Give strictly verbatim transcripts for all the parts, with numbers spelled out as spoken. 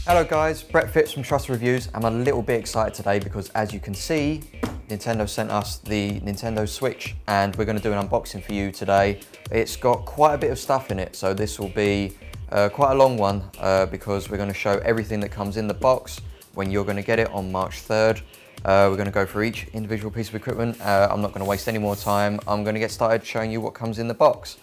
Hello guys, Brett Phipps from Trust Reviews. I'm a little bit excited today because as you can see, Nintendo sent us the Nintendo Switch and we're going to do an unboxing for you today. It's got quite a bit of stuff in it, so this will be uh, quite a long one uh, because we're going to show everything that comes in the box when you're going to get it on March third. Uh, we're going to go through each individual piece of equipment. Uh, I'm not going to waste any more time. I'm going to get started showing you what comes in the box.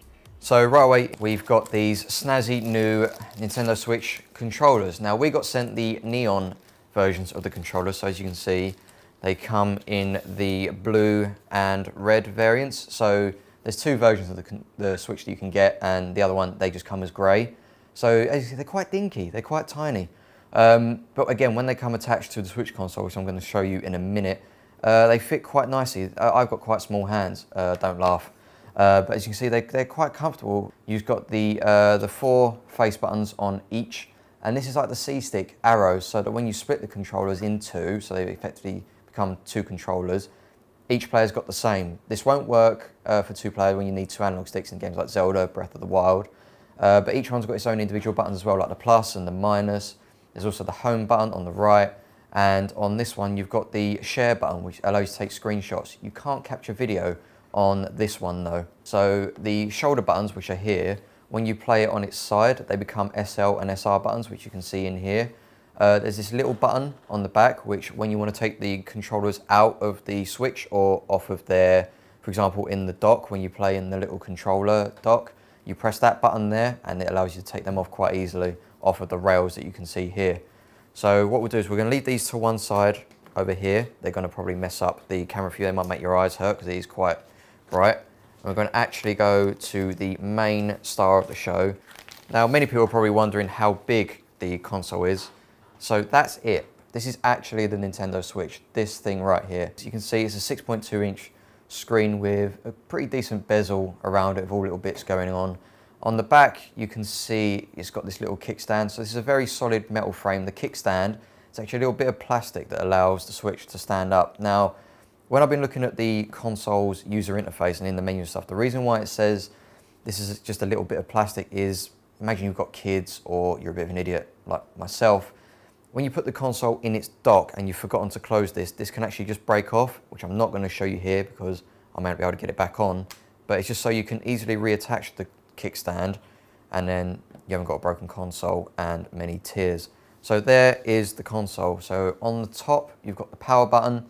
So right away, we've got these snazzy new Nintendo Switch controllers. Now we got sent the neon versions of the controllers, so as you can see, they come in the blue and red variants. So there's two versions of the, the Switch that you can get, and the other one, they just come as grey. So as you see, they're quite dinky, they're quite tiny. Um, but again, when they come attached to the Switch console, which I'm going to show you in a minute, uh, they fit quite nicely. Uh, I've got quite small hands, uh, don't laugh. Uh, but as you can see, they, they're quite comfortable. You've got the, uh, the four face buttons on each, and this is like the C-stick arrows, so that when you split the controllers in two, so they effectively become two controllers, each player's got the same. This won't work uh, for two players when you need two analog sticks in games like Zelda, Breath of the Wild, uh, but each one's got its own individual buttons as well, like the plus and the minus. There's also the home button on the right, and on this one you've got the share button, which allows you to take screenshots. You can't capture video on this one though. So the shoulder buttons, which are here, when you play it on its side, they become S L and S R buttons, which you can see in here. Uh, there's this little button on the back, which when you want to take the controllers out of the Switch or off of their, for example, in the dock, when you play in the little controller dock, you press that button there and it allows you to take them off quite easily off of the rails that you can see here. So what we'll do is we're going to leave these to one side over here. They're going to probably mess up the camera for you. They might make your eyes hurt because it is quite bright. And we're going to actually go to the main star of the show. Now, many people are probably wondering how big the console is. So that's it. This is actually the Nintendo Switch, this thing right here. So you can see it's a six point two inch screen with a pretty decent bezel around it with all little bits going on. On the back, you can see it's got this little kickstand. So this is a very solid metal frame. The kickstand is actually a little bit of plastic that allows the Switch to stand up. Now, when I've been looking at the console's user interface and in the menu and stuff, the reason why it says this is just a little bit of plastic is, imagine you've got kids or you're a bit of an idiot like myself. When you put the console in its dock and you've forgotten to close this, this can actually just break off, which I'm not going to show you here because I might be able to get it back on. But it's just so you can easily reattach the kickstand and then you haven't got a broken console and many tears. So there is the console. So on the top, you've got the power button,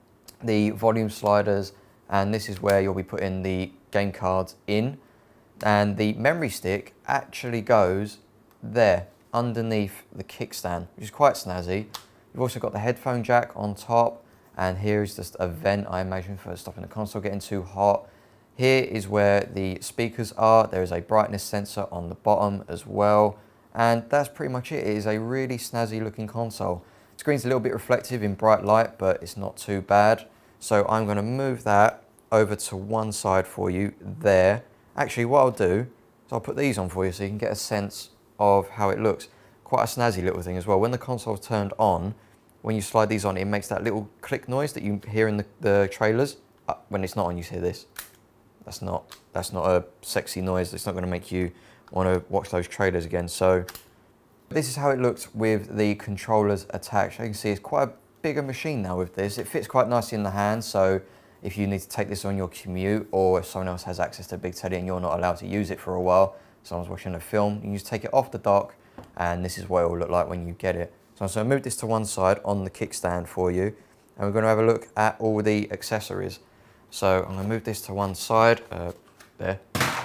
the volume sliders, and this is where you'll be putting the game cards in. And the memory stick actually goes there underneath the kickstand, which is quite snazzy. You've also got the headphone jack on top, and here is just a vent, I imagine, for stopping the console getting too hot. Here is where the speakers are. There is a brightness sensor on the bottom as well, and that's pretty much it. It is a really snazzy looking console. The screen's a little bit reflective in bright light, but it's not too bad. So I'm going to move that over to one side for you there. Actually, what I'll do is I'll put these on for you so you can get a sense of how it looks. Quite a snazzy little thing as well. When the console's turned on, when you slide these on, it makes that little click noise that you hear in the, the trailers. Uh, when it's not on, you hear this. That's not, that's not a sexy noise. It's not going to make you want to watch those trailers again. So this is how it looks with the controllers attached. You can see it's quite a bigger machine now with this. It fits quite nicely in the hand, so if you need to take this on your commute or if someone else has access to a big telly and you're not allowed to use it for a while, someone's watching a film, you can just take it off the dock and this is what it will look like when you get it. So I'm going to move this to one side on the kickstand for you and we're going to have a look at all the accessories. So I'm going to move this to one side, uh, there.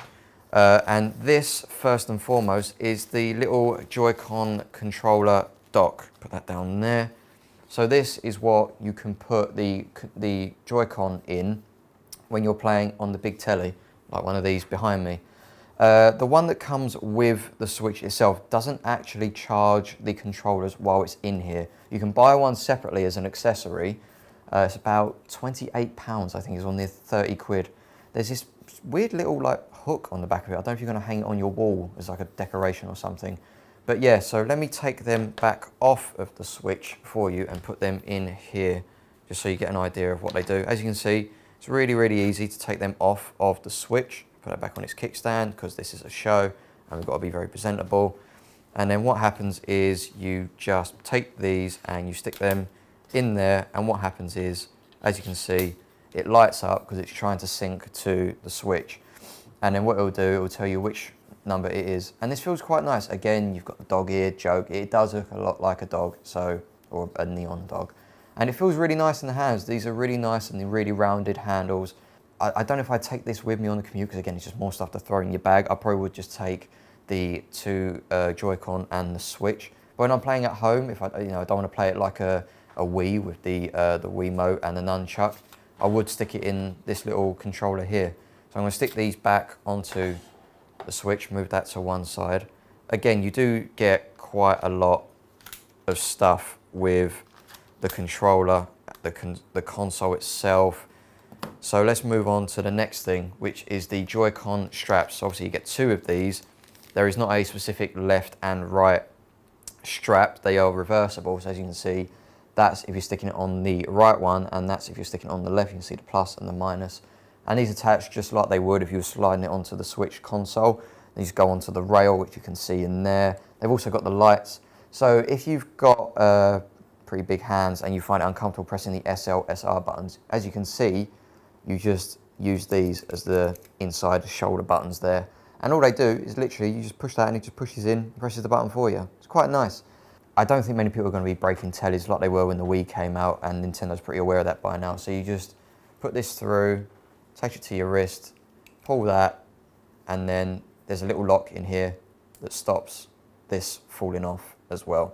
Uh, and this, first and foremost, is the little Joy-Con controller dock. Put that down there. So this is what you can put the, the Joy-Con in when you're playing on the big telly, like one of these behind me. Uh, the one that comes with the Switch itself doesn't actually charge the controllers while it's in here. You can buy one separately as an accessory. Uh, it's about twenty-eight pounds, I think, is on near thirty quid. There's this weird little like hook on the back of it. I don't know if you're going to hang it on your wall as like a decoration or something. But yeah, so let me take them back off of the Switch for you and put them in here, just so you get an idea of what they do. As you can see, it's really, really easy to take them off of the Switch. Put it back on its kickstand because this is a show and we've got to be very presentable. And then what happens is you just take these and you stick them in there, and what happens is, as you can see, it lights up because it's trying to sync to the switch. And then what it'll do, it will tell you which number it is. And this feels quite nice. Again, you've got the dog ear joke. It does look a lot like a dog, so, or a neon dog. And it feels really nice in the hands. These are really nice and really rounded handles. I, I don't know if I'd take this with me on the commute, because again, it's just more stuff to throw in your bag. I probably would just take the two uh, Joy-Con and the Switch. But when I'm playing at home, if I, you know, I don't want to play it like a, a Wii with the uh, the Wiimote and the nunchuck, I would stick it in this little controller here. So I'm going to stick these back onto the Switch, move that to one side. Again, you do get quite a lot of stuff with the controller, the con the console itself. So let's move on to the next thing, which is the Joy-Con straps. So obviously you get two of these. There is not a specific left and right strap. They are reversible. So as you can see, that's if you're sticking it on the right one, and that's if you're sticking it on the left. You can see the plus and the minus. And these attach just like they would if you were sliding it onto the Switch console. These go onto the rail, which you can see in there. They've also got the lights. So if you've got uh, pretty big hands and you find it uncomfortable pressing the S L, S R buttons, as you can see, you just use these as the inside shoulder buttons there. And all they do is literally, you just push that and it just pushes in and presses the button for you. It's quite nice. I don't think many people are going to be breaking tellies like they were when the Wii came out, and Nintendo's pretty aware of that by now. So you just put this through, take it to your wrist, pull that, and then there's a little lock in here that stops this falling off as well.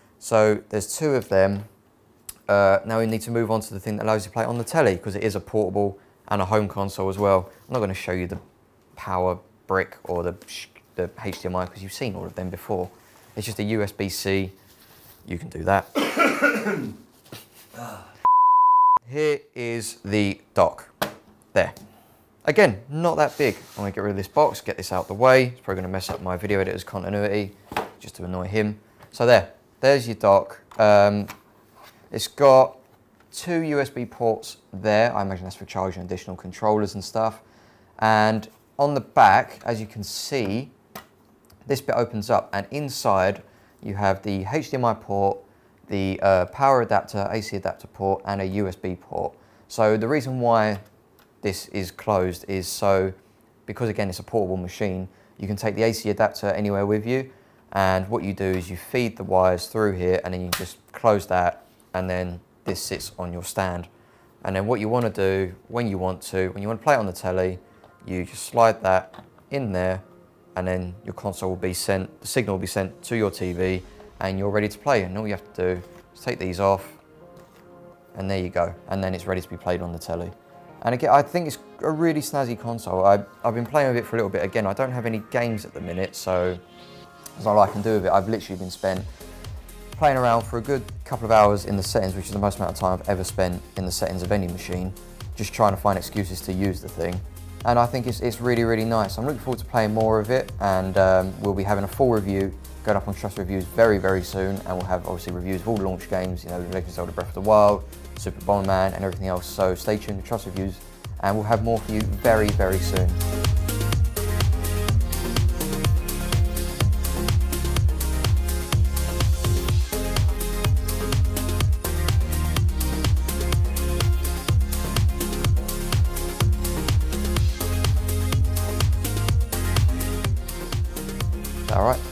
So there's two of them. Uh, now we need to move on to the thing that allows you to play it on the telly, because it is a portable and a home console as well. I'm not going to show you the power brick or the, the H D M I, because you've seen all of them before. It's just a U S B C. You can do that. Here is the dock. There. Again, not that big. I'm going to get rid of this box, get this out the way. It's probably going to mess up my video editor's continuity, just to annoy him. So there, there's your dock. Um, it's got two U S B ports there. I imagine that's for charging additional controllers and stuff. And on the back, as you can see, this bit opens up, and inside you have the H D M I port, the uh, power adapter, A C adapter port, and a U S B port. So the reason why this is closed is so, because again it's a portable machine, you can take the A C adapter anywhere with you, and what you do is you feed the wires through here, and then you just close that, and then this sits on your stand. And then what you want to do when you want to, when you want to play it on the telly, you just slide that in there, and then your console will be sent, the signal will be sent to your T V, and you're ready to play. And all you have to do is take these off, and there you go. And then it's ready to be played on the telly. And again, I think it's a really snazzy console. I, I've been playing with it for a little bit. Again, I don't have any games at the minute, so there's not a lot I can do with it. I've literally been spent playing around for a good couple of hours in the settings, which is the most amount of time I've ever spent in the settings of any machine, just trying to find excuses to use the thing. And I think it's, it's really, really nice. I'm looking forward to playing more of it, and um, we'll be having a full review going up on Trust Reviews very, very soon, and we'll have obviously reviews of all the launch games, you know, Legend of Zelda Breath of the Wild, Super Bomberman, and everything else. So stay tuned to Trust Reviews, and we'll have more for you very, very soon. All right.